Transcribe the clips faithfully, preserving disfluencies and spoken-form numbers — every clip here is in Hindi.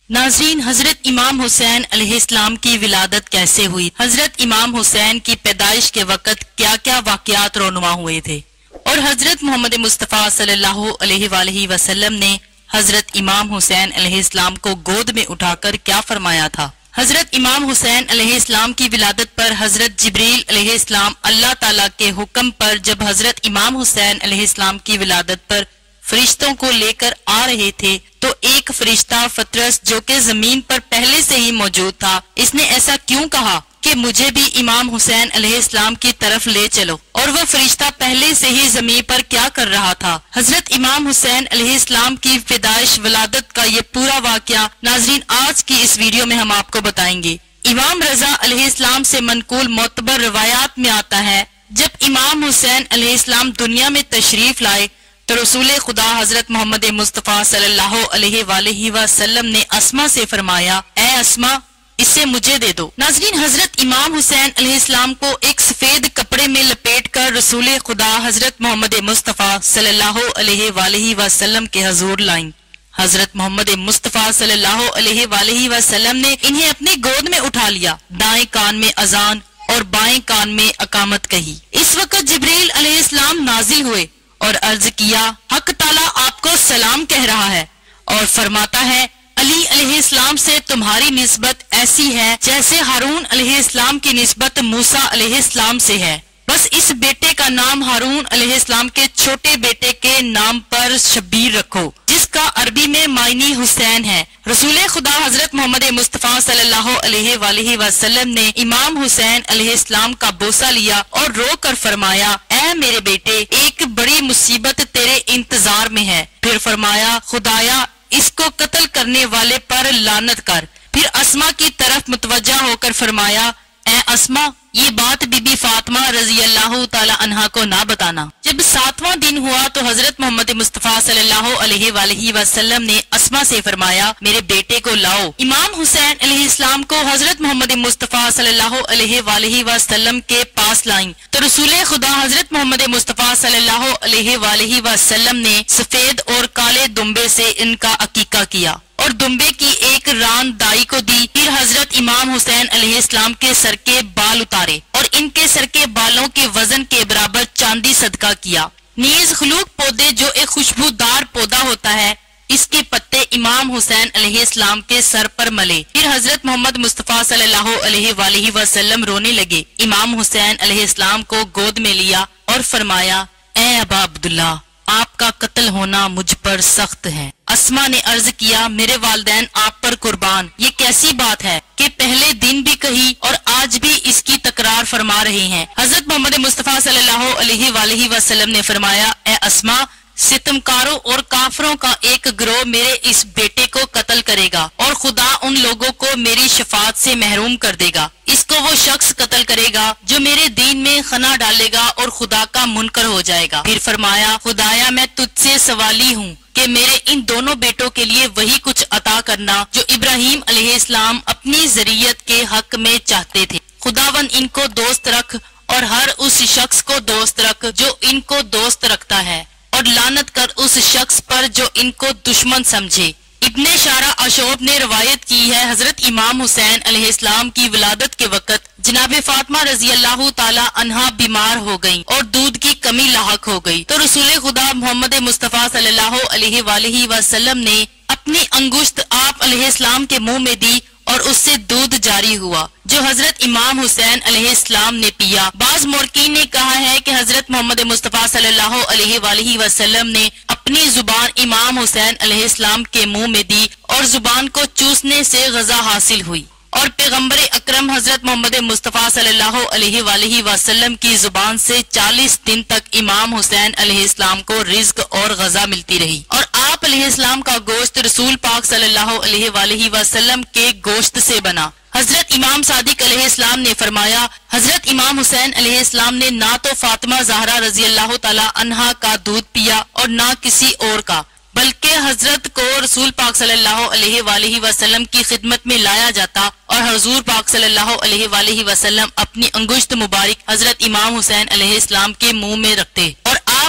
नाज़रीन, हजरत इमाम हुसैन अलैहिस्सलाम की विलादत कैसे हुई? हजरत इमाम हुसैन की पैदाइश के वक़्त क्या क्या वाक़यात रोनुमा हुए थे और हजरत मोहम्मद मुस्तफ़ा सल्लल्लाहु अलैहि वसल्लम ने हजरत इमाम हुसैन अलैहिस्सलाम को गोद में उठाकर क्या फरमाया था? हजरत इमाम हुसैन अलैहिस्सलाम की विलादत पर हजरत जिब्रील अलैहिस्सलाम अल्लाह ताला के हुक्म पर जब हजरत इमाम हुसैन अलैहिस्सलाम की विलादत पर फरिश्तों को लेकर आ रहे थे तो एक फरिश्ता फतरस जो कि जमीन पर पहले से ही मौजूद था, इसने ऐसा क्यों कहा कि मुझे भी इमाम हुसैन अलैहिस्सलाम की तरफ ले चलो। और वह फरिश्ता पहले से ही जमीन पर क्या कर रहा था? हजरत इमाम हुसैन अलैहिस्सलाम की पैदाइश विलादत का ये पूरा वाकया नाजरीन आज की इस वीडियो में हम आपको बताएंगे। इमाम रजा अलैहिस्सलाम से मनकूल मोतबर रवायात में आता है, जब इमाम हुसैन अलैहिस्सलाम दुनिया में तशरीफ लाए तो रसूल खुदा हजरत मोहम्मद मुस्तफ़ा सल्लल्लाहु अलैहि वसल्लम ने अस्मा से फरमाया, ए अस्मा, इसे मुझे दे दो। नाज़रीन, हजरत इमाम हुसैन अलैहिस्सलाम को एक सफेद कपड़े में लपेट कर रसूल खुदा हजरत मोहम्मद मुस्तफ़ा सल्लल्लाहु अलैहि वसल्लम के हजूर लाइन। हजरत मोहम्मद मुस्तफ़ा सल्लल्लाहु अलैहि वसल्लम ने इन्हें अपनी गोद में उठा लिया, दाएं कान में अजान और बाएं कान में अकामत कही। इस वक्त जिब्रील अलैहिस्सलाम नाजिल हुए और अर्ज किया, हक ताला आपको सलाम कह रहा है और फरमाता है, अली अलैहिस्सलाम से तुम्हारी निस्बत ऐसी है जैसे हारून अलैहिस्सलाम की निस्बत मूसा अलैहिस्सलाम से है। बस इस बेटे का नाम हारून अलैहिस्सलाम के छोटे बेटे के नाम पर शब्बीर रखो, जिसका अरबी में मायनी हुसैन है। रसूल खुदा हजरत मोहम्मद मुस्तफ़ा सल्लल्लाहु अलैहि वसल्लम ने इमाम हुसैन अलैहिस्सलाम का बोसा लिया और रो कर फरमाया, ऐ मेरे बेटे, एक बड़ी मुसीबत तेरे इंतजार में है। फिर फरमाया, खुदाया इसको कत्ल करने वाले पर लानत कर। फिर अस्मा की तरफ मुतवज्जा होकर फरमाया, ए अस्मा, ये बात बीबी फातिमा रजी अल्लाह ताला अन्हा को ना बताना। जब सातवां दिन हुआ तो हजरत मोहम्मद मुस्तफ़ा सल्लल्लाहु अलैहि वसल्लम ने अस्मा से फरमाया, मेरे बेटे को लाओ। इमाम हुसैन अलैहिस्सलाम को हजरत मोहम्मद मुस्तफ़ा सल्लल्लाहु अलैहि वसल्लम के पास लाईं तो रसूल खुदा हजरत मोहम्मद मुस्तफ़ा सल्लल्लाहु अलैहि वसल्लम ने सफेद और काले दुम्बे से इनका अकीका किया और दुम्बे की एक रान दाई को दी। फिर हजरत इमाम हुसैन अलैहिस्सलाम के सर के बाल उतारे और इनके सर के बालों के वजन के बराबर चांदी सदका किया। नीज खलूक पौधे जो एक खुशबूदार पौधा होता है, इसके पत्ते इमाम हुसैन अलैहिस्सलाम के सर पर मले। फिर हजरत मोहम्मद मुस्तफ़ा सल्लल्लाहु अलैहि वसल्लम रोने लगे। इमाम हुसैन अलैहिस्सलाम को गोद में लिया और फरमाया, ए अबा अब्दुल्ला, आपका कत्ल होना मुझ पर सख्त है। अस्मा ने अर्ज किया, मेरे वालिदैन आप पर कुर्बान, ये कैसी बात है कि पहले दिन भी कही और आज भी इसकी तकरार फरमा रहे हैं। हजरत मोहम्मद मुस्तफ़ा सल्लल्लाहु अलैहि वसल्लम ने फरमाया, ए अस्मा, सितमकारों और काफरों का एक गिरोह मेरे इस बेटे को कत्ल करेगा और खुदा उन लोगों को मेरी शफात से महरूम कर देगा। इसको वो शख्स कत्ल करेगा जो मेरे दीन में खना डालेगा और खुदा का मुनकर हो जाएगा। फिर फरमाया, खुदाया मैं तुझसे सवाली हूँ कि मेरे इन दोनों बेटों के लिए वही कुछ अता करना जो इब्राहिम अलैहिस्सलाम अपनी जरियत के हक में चाहते थे। खुदावन इनको दोस्त रख और हर उस शख्स को दोस्त रख जो इनको दोस्त रखता है और लानत कर उस शख्स पर जो इनको दुश्मन समझे। इब्ने शारा अशोब ने रवायत की है, हजरत इमाम हुसैन अलैहिस्सलाम की विलादत के वक़्त जनाब फातिमा रजी अल्लाह ताला अन्हा बीमार हो गईं और दूध की कमी लाहक हो गई तो रसूल खुदा मोहम्मद मुस्तफ़ा सल्लल्लाहु अलैहि वसल्लम ने अपनी अंगुश्त आप अलैहिस्सलाम के मुंह में दी और उससे दूध जारी हुआ जो हजरत इमाम हुसैन अलैहिस्सलाम ने पिया। बाज मोरकीन ने कहा है कि हजरत मोहम्मद मुस्तफ़ा सल्लल्लाहु अलैहि वसल्लम ने अपनी जुबान इमाम हुसैन अलैहिस्सलाम के मुंह में दी और जुबान को चूसने से गजा हासिल हुई और पैगम्बर अकरम हजरत मोहम्मद मुस्तफ़ा सल्लल्लाहु अलैहि वसल्लम की जुबान से चालीस दिन तक इमाम हुसैन अलैहिस्सलाम को रिज्क और गजा मिलती रही और आप अलैहिस्सलाम का गोश्त रसूल पाक सल्लल्लाहु अलैहि वसल्लम के गोश्त से बना। हजरत इमाम सादिक अलैहिस्सलाम ने फरमाया, हजरत इमाम हुसैन अलैहिस्सलाम ने ना तो फातिमा ज़हरा रजी अल्लाह ताला अन्हा का दूध पिया और ना किसी और का, बल्कि हजरत को रसूल पाक सल्लल्लाहु अलैहि वसल्लम की खिदमत में लाया जाता और हजूर पाक सल्लल्लाहु अलैहि वसल्लम अपनी अंगुश्त मुबारक हजरत इमाम हुसैन अलैहिस्सलाम के मुंह में रखते और आप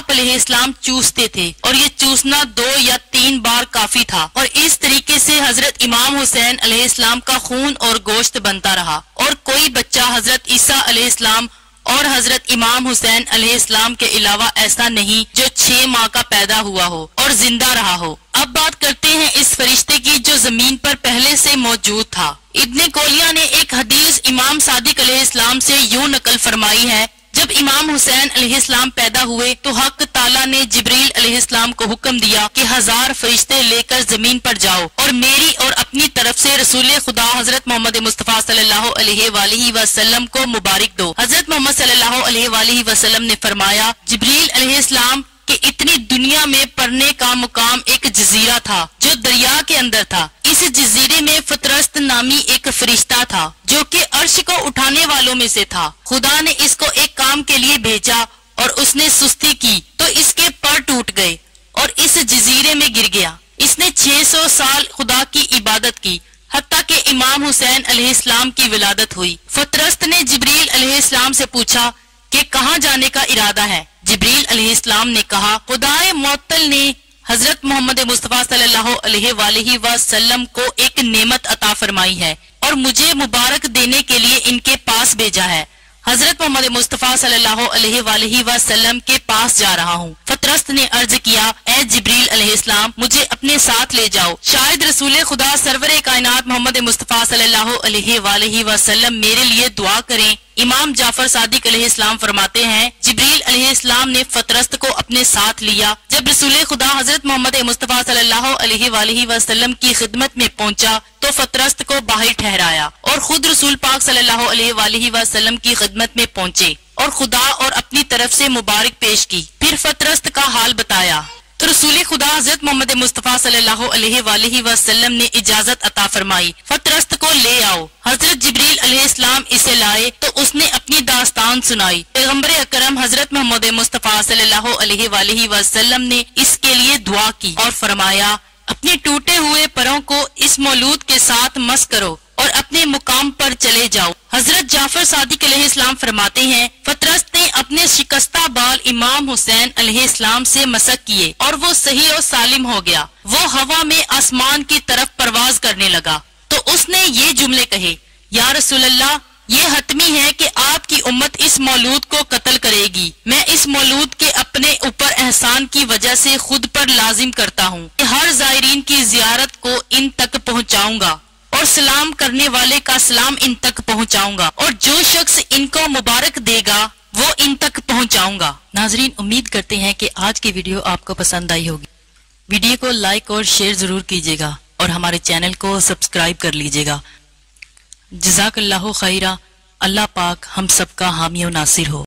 आप अलैहिस्सलाम चूसते थे और ये चूसना दो या तीन बार काफी था और इस तरीके से हजरत इमाम हुसैन अलैहिस्सलाम का खून और गोश्त बनता रहा और कोई बच्चा हजरत ईसा अलैहिस्सलाम और हजरत इमाम हुसैन अलैहिस्सलाम के अलावा ऐसा नहीं जो छह माह का पैदा हुआ हो और जिंदा रहा हो। अब बात करते हैं इस फरिश्ते की जो जमीन पर पहले से मौजूद था। इब्ने कोलिया ने एक हदीस इमाम सादिक अलैहिस्सलाम से यूं नकल फरमाई है, जब इमाम हुसैन अलैहिस्सलाम पैदा हुए तो हक ताला ने जिब्रील अलैहिस्सलाम को हुक्म दिया कि हजार फरिश्ते लेकर जमीन पर जाओ और मेरी और अपनी तरफ से रसूल खुदा हजरत मोहम्मद मुस्तफा सल्लल्लाहु अलैहि वसल्लम को मुबारक दो। हजरत मोहम्मद सल्लल्लाहु अलैहि वसल्लम ने फरमाया, जिब्रील अलैहिस्सलाम कि इतनी दुनिया में पढ़ने का मुकाम एक जजीरा था जो दरिया के अंदर था। इस जजीरे में फतरस्त नामी एक फरिश्ता था जो कि अर्श को उठाने वालों में से था। खुदा ने इसको एक काम के लिए भेजा और उसने सुस्ती की तो इसके पर टूट गए और इस जजीरे में गिर गया। इसने छह सौ साल खुदा की इबादत की हत्ता के इमाम हुसैन अलैहिस्सलाम की विलादत हुई। फतरस्त ने जिब्रील अलैहिस्सलाम से पूछा कि कहाँ जाने का इरादा है। जिब्रील अलैहिस्सलाम ने कहा, खुदाए मुअत्तल ने हजरत मोहम्मद मुस्तफा सल्लल्लाहु अलैहि वसल्लम को एक नेमत अता फरमाई है और मुझे मुबारक देने के लिए इनके पास भेजा है। हजरत मोहम्मद मुस्तफा सल्लल्लाहु अलैहि वसल्लम के पास जा रहा हूँ। फतरस्त ने अर्ज किया, ए जिब्रील अलैहिस्सलाम मुझे अपने साथ ले जाओ, शायद रसूल खुदा सरवरे कायनात मोहम्मद मुस्तफा सल्लल्लाहु अलैहि वसल्लम मेरे लिए दुआ करें। इमाम जाफर सादिक अलैहिस्सलाम फरमाते हैं, जिब्रील अलैहिस्सलाम ने फतरस्त को अपने साथ लिया। जब रसूल खुदा हजरत मोहम्मद मुस्तफा सल्लल्लाहु अलैहि वसल्लम की खिदमत में पहुंचा तो फतरस्त को बाहर ठहराया और खुद रसूल पाक सल्लल्लाहु अलैहि वसल्लम की खिदमत में पहुंचे और खुदा और अपनी तरफ से मुबारक पेश की। फिर फतरस्त का हाल बताया तो रसूल खुदा हजरत मोहम्मद मुस्तफा सल्लल्लाहु अलैहि वसल्लम ने इजाजत अता फरमाई, फतरस्त को ले आओ। हजरत जिब्रील अलैहिस्सलाम इसे लाए तो उसने अपनी दास्तान सुनाई। पैगम्बर अकरम हजरत मोहम्मद मुस्तफा सल्लल्लाहु अलैहि वसल्लम ने इसके लिए दुआ की और फरमाया, अपने टूटे हुए परों को इस मौलूद के साथ मस करो और अपने मुकाम पर चले जाओ। हजरत जाफर सादिक अलैहिस्सलाम फरमाते हैं, फतरस्त ने अपने शिकस्ता बाल इमाम हुसैन अलैहिस्सलाम से मसक किए और वो सही और सालिम हो गया। वो हवा में आसमान की तरफ परवाज करने लगा तो उसने ये जुमले कहे, या रसूल अल्लाह, ये हतमी है कि आपकी उम्मत इस मौलूद को कत्ल करेगी। मैं इस मौलूद के अपने ऊपर एहसान की वजह से खुद पर लाजिम करता हूँ कि हर जायरीन की जियारत को इन तक पहुँचाऊंगा और सलाम करने वाले का सलाम इन तक पहुंचाऊंगा और जो शख्स इनको मुबारक देगा वो इन तक पहुंचाऊंगा। नाजरीन, उम्मीद करते हैं कि आज की वीडियो आपको पसंद आई होगी। वीडियो को लाइक और शेयर जरूर कीजिएगा और हमारे चैनल को सब्सक्राइब कर लीजिएगा। जज़ाकल्लाहु खैरा। अल्लाह पाक हम सबका हामी और नासिर हो।